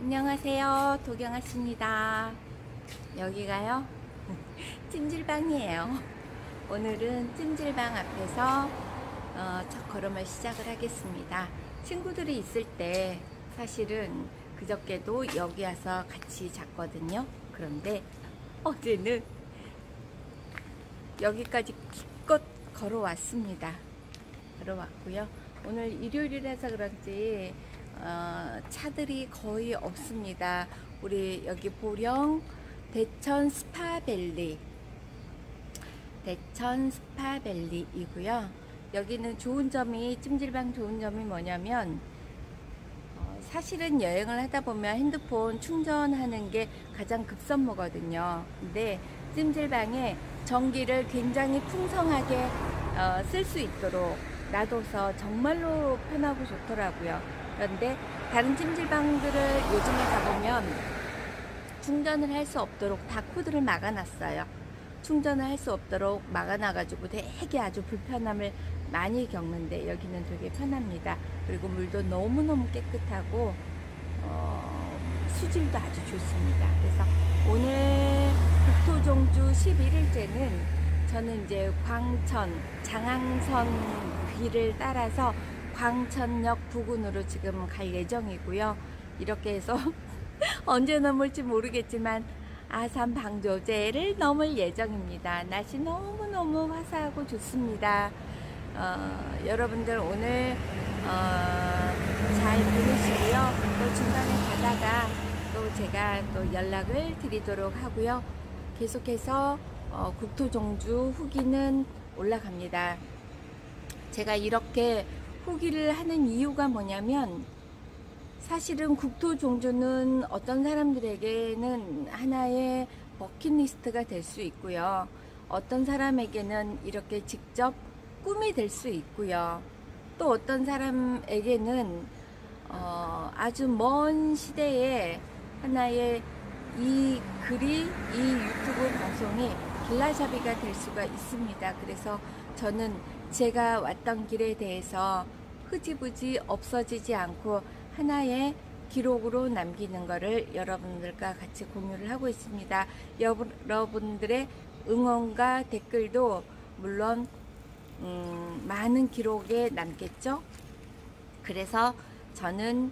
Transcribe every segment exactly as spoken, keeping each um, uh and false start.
안녕하세요, 도경아씨입니다. 여기가요 찜질방이에요. 오늘은 찜질방 앞에서 어, 첫 걸음을 시작을 하겠습니다. 친구들이 있을 때 사실은 그저께도 여기 와서 같이 잤거든요. 그런데 어제는 여기까지 기껏 걸어왔습니다. 걸어왔고요. 오늘 일요일이라서 그런지 어, 차들이 거의 없습니다. 우리 여기 보령 대천 스파밸리 대천 스파밸리이고요. 여기는 좋은 점이, 찜질방 좋은 점이 뭐냐면 어, 사실은 여행을 하다 보면 핸드폰 충전하는 게 가장 급선무거든요. 근데 찜질방에 전기를 굉장히 풍성하게 어, 쓸 수 있도록 놔둬서 정말로 편하고 좋더라고요. 그런데 다른 찜질방들을 요즘에 가보면 충전을 할 수 없도록 다 코드를 막아놨어요. 충전을 할 수 없도록 막아놔가지고 되게 아주 불편함을 많이 겪는데 여기는 되게 편합니다. 그리고 물도 너무너무 깨끗하고 어, 수질도 아주 좋습니다. 그래서 오늘 국토종주 십일 일째는 저는 이제 광천 장항선 길을 따라서 광천역 부근으로 지금 갈 예정이고요. 이렇게 해서 언제 넘을지 모르겠지만 아산 방조제를 넘을 예정입니다. 날씨 너무너무 화사하고 좋습니다. 어, 여러분들 오늘 어, 잘 보내시고요. 또 중간에 가다가 또 제가 또 연락을 드리도록 하고요. 계속해서 어, 국토종주 후기는 올라갑니다. 제가 이렇게 후기를 하는 이유가 뭐냐면 사실은 국토종주는 어떤 사람들에게는 하나의 버킷리스트가 될 수 있고요. 어떤 사람에게는 이렇게 직접 꿈이 될 수 있고요. 또 어떤 사람에게는 어, 아주 먼 시대에 하나의 이 글이, 이 유튜브 방송이 길라잡이가 될 수가 있습니다. 그래서 저는 제가 왔던 길에 대해서 흐지부지 없어지지 않고 하나의 기록으로 남기는 것을 여러분들과 같이 공유를 하고 있습니다. 여러분들의 응원과 댓글도 물론 음, 많은 기록에 남겠죠. 그래서 저는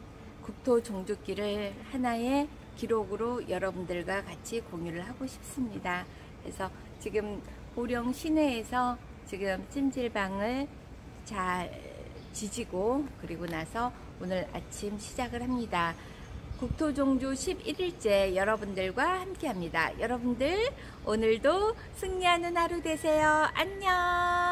국토종주길을 하나의 기록으로 여러분들과 같이 공유를 하고 싶습니다. 그래서 지금 보령 시내에서 지금 찜질방을 잘 지지고 그리고 나서 오늘 아침 시작을 합니다. 국토종주 십일 일째 여러분들과 함께 합니다. 여러분들 오늘도 승리하는 하루 되세요. 안녕.